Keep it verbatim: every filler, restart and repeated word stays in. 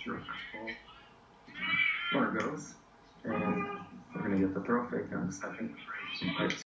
through a couple more goes, and we're gonna get the throw fake on the second.